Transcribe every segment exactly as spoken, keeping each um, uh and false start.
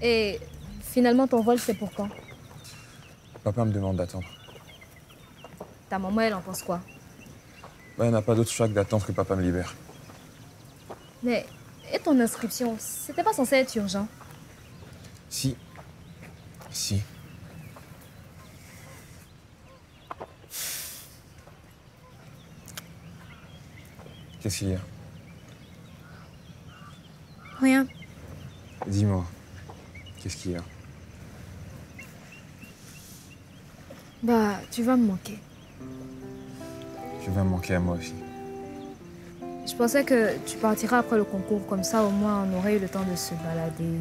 Et finalement, ton vol, c'est pour quand? Papa me demande d'attendre. Ta maman, elle en pense quoi? Bah, elle n'a pas d'autre choix que d'attendre que papa me libère. Mais, et ton inscription, c'était pas censé être urgent? Si. Si. Qu'est-ce qu'il y a? Rien. Dis-moi, qu'est-ce qu'il y a? Bah, tu vas me manquer. Tu vas me manquer à moi aussi. Je pensais que tu partiras après le concours, comme ça au moins on aurait eu le temps de se balader.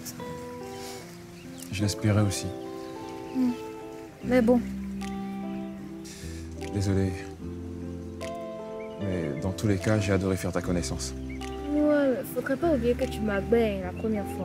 Je l'espérais aussi. Mmh. Mais bon. Désolé. Mais dans tous les cas, j'ai adoré faire ta connaissance. Ouais, faudrait pas oublier que tu m'as baigné la première fois.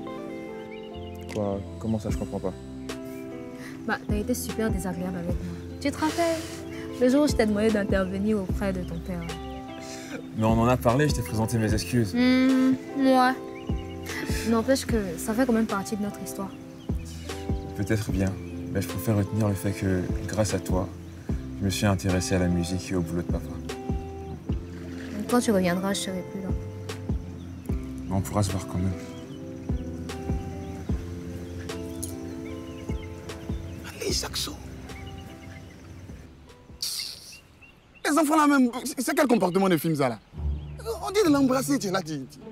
Quoi? Comment ça, je comprends pas? Bah, t'as été super désagréable avec moi. Tu te rappelles? Le jour où je t'ai demandé d'intervenir auprès de ton père. Mais on en a parlé, je t'ai présenté mes excuses. Mmh, ouais. N'empêche que ça fait quand même partie de notre histoire. Peut-être bien, mais je préfère retenir le fait que, grâce à toi, je me suis intéressé à la musique et au boulot de papa. Quand tu reviendras, je serai plus là. Mais on pourra se voir quand même. Allez, Saxo. Les enfants là même, c'est quel comportement de film ça là? On dit de l'embrasser, tu es là, tu...